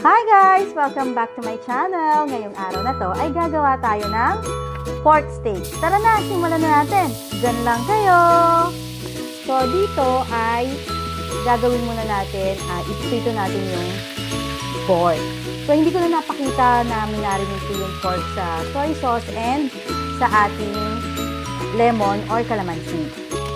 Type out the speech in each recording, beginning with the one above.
Hi guys! Welcome back to my channel. Ngayong araw na to ay gagawa tayo ng pork steak. Tara na, simulan na natin. Diyan lang kayo. So dito ay gagawin muna natin, iprito natin yung pork. So hindi ko na napakita na minarinate yung pork sa soy sauce and sa ating lemon or calamansi.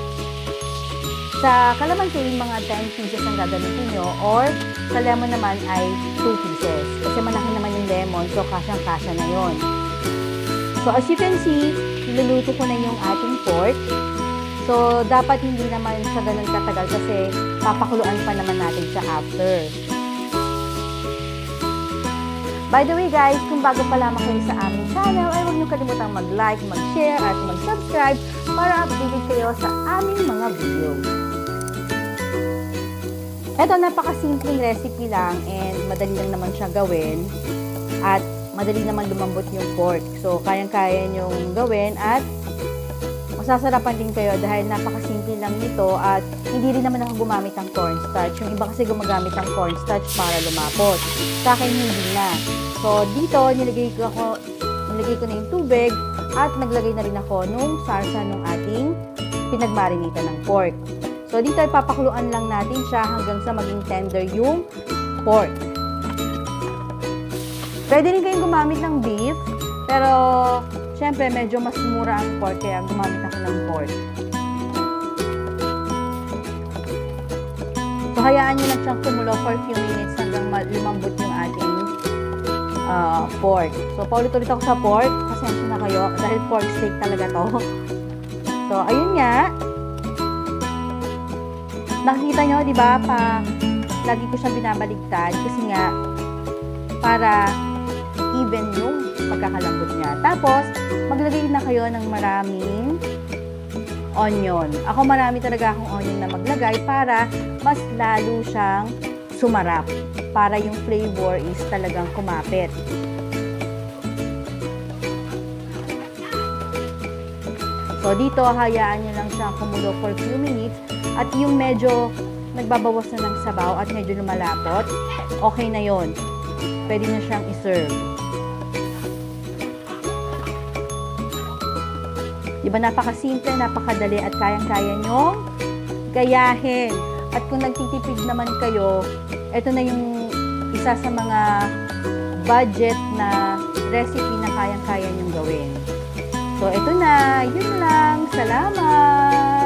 Sa calamansi, mga 10 pieces ang gagamitin nyo, or sa lemon naman ay 2 pieces. Kasi malaki naman yung lemon, so kasyang-kasya na yon. So as you can see, niluluto ko na yung ating pork. So dapat hindi naman siya ganun katagal kasi papakuluan pa naman natin siya after. By the way guys, kung bago pa lamang kayo sa aming channel, ay huwag niyo kalimutang mag-like, mag-share, at mag-subscribe para updated kayo sa aming mga video. Ito, napakasimpleng recipe lang and madali lang naman siya gawin at madali naman lumambot yung pork. So, kayang-kaya nyong gawin at masasarapan din kayo dahil napakasimple lang nito at hindi rin naman ako gumamit ng cornstarch. Yung iba kasi gumagamit ng cornstarch para lumapot. Sa akin, hindi na. So, dito, nilagay ko na yung tubig at naglagay na rin ako nung sarsa nung ating pinagmarinita ng pork. So, dito ay papakuluan lang natin siya hanggang sa maging tender yung pork. Pwede rin kayong gumamit ng beef, pero syempre medyo mas mura ang pork kaya gumamit ako ng pork. So, hayaan nyo lang siyang kumulo for a few minutes hanggang lumambot yung ating pork. So, paulit-ulit ako sa pork. Pasensya na kayo dahil pork steak talaga to. So, ayun nga. Nakikita nyo, di ba, lagi ko siyang binabaligtad kasi nga, para even yung pagkakalambot niya. Tapos, maglagay na kayo ng maraming onion. Ako marami talaga akong onion na maglagay para mas lalo siyang sumarap. Para yung flavor is talagang kumapit. So, dito, hayaan nyo lang siyang kumulo for a few minutes. At yung medyo nagbabawas na ng sabaw at medyo lumalapot, okay na yon. Pwede na siyang iserve. Diba napakasimple, napakadali at kayang-kaya nyong gayahin. At kung nagtitipid naman kayo, ito na yung isa sa mga budget na recipe na kayang-kaya nyong gawin. So, ito na. Yun lang. Salamat!